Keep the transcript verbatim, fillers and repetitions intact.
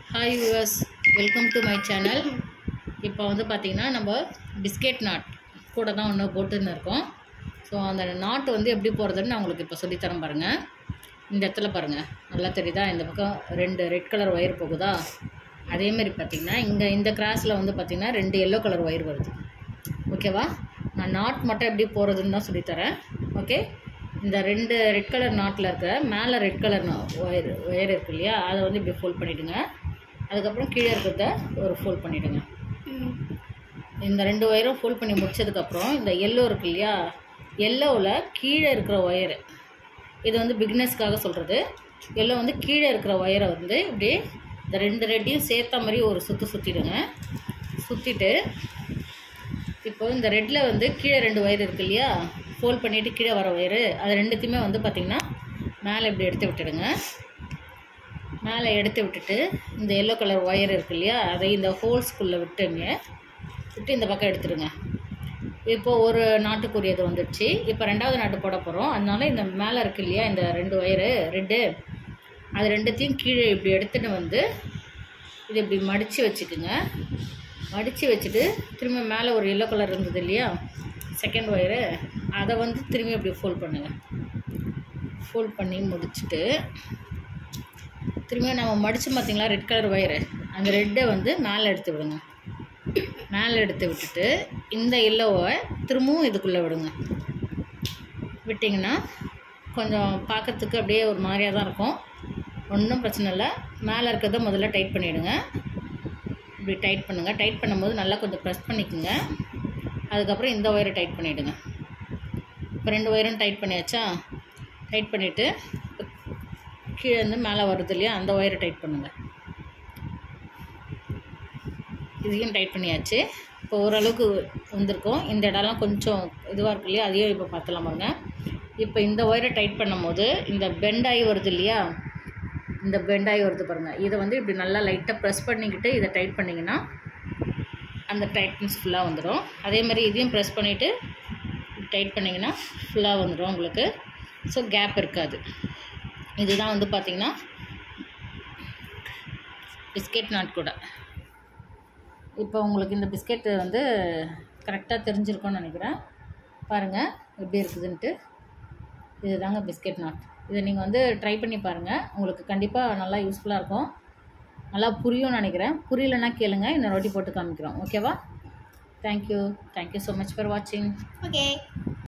Hi viewers, welcome to my channel. இப்போ வந்து பார்த்திங்கன்னா நம்ம பிஸ்கெட் நாட் கூட தான் ஒன்று போட்டுன்னு இருக்கோம். ஸோ அந்த நாட்டு வந்து எப்படி போடுறதுன்னு நான் உங்களுக்கு இப்போ சொல்லித்தரேன் பாருங்கள். இந்த இடத்துல பாருங்கள், நல்லா தெரியுதா? இந்த பக்கம் ரெண்டு ரெட் கலர் ஒயர் போகுதா? அதேமாதிரி பார்த்திங்கன்னா இங்கே இந்த கிராஸில் வந்து பார்த்திங்கன்னா ரெண்டு எல்லோ கலர் ஒயர் வருது. ஓகேவா? நான் நாட் மட்டும் எப்படி போடுறதுன்னு தான் சொல்லித்தரேன். ஓகே, இந்த ரெண்டு ரெட் கலர் நாட்டில் இருக்கிற மேலே ரெட் கலர் ஒயர் ஒயர் இருக்கு இல்லையா, அதை வந்து இப்படி ஃபோல்ட் பண்ணிவிடுங்க. அதுக்கப்புறம் கீழே இருக்கிறத ஒரு ஃபோல்ட் பண்ணிவிடுங்க. இந்த ரெண்டு ஒயரும் ஃபோல்ட் பண்ணி முடிச்சதுக்கப்புறம் இந்த எல்லோ இருக்கு இல்லையா, எல்லோவில் கீழே இருக்கிற ஒயரு, இது வந்து பிகினர்ஸ்க்காக சொல்கிறது. எல்லோ வந்து கீழே இருக்கிற ஒயரை வந்து இப்படி இந்த ரெண்டு ரெட்டையும் சேர்த்த மாதிரி ஒரு சுற்று சுற்றிடுங்க. சுற்றிட்டு இப்போ இந்த ரெட்டில் வந்து கீழே ரெண்டு ஒயர் இருக்கு இல்லையா, ஃபோல்ட் பண்ணிவிட்டு கீழே வர ஒயரு, அது ரெண்டுத்தையுமே வந்து பார்த்திங்கன்னா மேலே இப்படி எடுத்து விட்டுடுங்க. மேலே எடுத்து விட்டுட்டு இந்த எல்லோ கலர் ஒயர் இருக்கு இல்லையா, அதை இந்த ஹோல்ஸ்குள்ளே விட்டுங்க. விட்டு இந்த பக்கம் எடுத்துடுங்க. இப்போது ஒரு நாட்டுக்குரியது வந்துடுச்சு. இப்போ ரெண்டாவது நாட்டு போட போகிறோம். அதனால இந்த மேலே இருக்கு இல்லையா இந்த ரெண்டு ஒயரு ரெட்டு, அது ரெண்டுத்தையும் கீழே இப்படி எடுத்துகிட்டு வந்து இது இப்படி மடித்து வச்சுக்குங்க. மடித்து வச்சுட்டு திரும்ப மேலே ஒரு எல்லோ கலர் இருந்தது இல்லையா செகண்ட் ஒயரு, அதை வந்து திரும்பி அப்படி ஃபோல்ட் பண்ணுங்கள். ஃபோல்ட் பண்ணி முடிச்சுட்டு திரும்பியும் நம்ம மடித்து பார்த்திங்களா ரெட் கலர் ஒயரு, அந்த ரெட்டை வந்து மேலே எடுத்து விடுங்க. மேலே எடுத்து விட்டுட்டு இந்த எல்லோவை திரும்பவும் இதுக்குள்ளே விடுங்க. விட்டிங்கன்னா கொஞ்சம் பார்க்கறதுக்கு அப்படியே ஒரு மாதிரியாக தான் இருக்கும். ஒன்றும் பிரச்சனை இல்லை. மேலே இருக்கிறத முதல்ல டைட் பண்ணிவிடுங்க. இப்படி டைட் பண்ணுங்கள். டைட் பண்ணும்போது நல்லா கொஞ்சம் ப்ரெஸ் பண்ணிக்கோங்க. அதுக்கப்புறம் இந்த ஒயரை டைட் பண்ணிவிடுங்க. இப்போ ரெண்டு ஒயரும் டைட் பண்ணியாச்சா? டைட் பண்ணிவிட்டு கீழே இருந்து மேலே வருது இல்லையா, அந்த ஒயரை டைட் பண்ணுங்கள். இதையும் டைட் பண்ணியாச்சு. இப்போ ஓரளவுக்கு வந்திருக்கும். இந்த இடம்லாம் கொஞ்சம் இதுவாக இருக்கு இல்லையா, அதையும் இப்போ பார்த்துலாம் பாருங்க. இப்போ இந்த ஒயரை டைட் பண்ணும் போது இந்த பெண்டாகி வருது இல்லையா, இந்த பெண்டாகி வருது பாருங்கள். இதை வந்து இப்படி நல்லா லைட்டாக ப்ரெஸ் பண்ணிக்கிட்டு இதை டைட் பண்ணிங்கன்னா அந்த டைட்னஸ் ஃபுல்லாக வந்துடும். அதேமாதிரி இதையும் ப்ரெஸ் பண்ணிவிட்டு டைட் பண்ணிங்கன்னா ஃபுல்லாக வந்துடும் உங்களுக்கு. ஸோ கேப் இருக்காது. இதுதான் வந்து பார்த்திங்கன்னா பிஸ்கெட் நாட் கூட. இப்போ உங்களுக்கு இந்த பிஸ்கெட்டு வந்து கரெக்டாக தெரிஞ்சிருக்கும்னு நினைக்கிறேன். பாருங்கள் எப்படி இருக்குதுன்ட்டு. இது தாங்க பிஸ்கெட் நாட். இதை நீங்கள் வந்து ட்ரை பண்ணி பாருங்கள். உங்களுக்கு கண்டிப்பாக நல்லா யூஸ்ஃபுல்லாக இருக்கும். நல்லா புரியும்னு நினைக்கிறேன். புரியலைன்னா கேளுங்க, இன்னொரு வாட்டி போட்டு காமிக்கிறோம். ஓகேவா? Thank you thank you so much for வாட்சிங். ஓகே.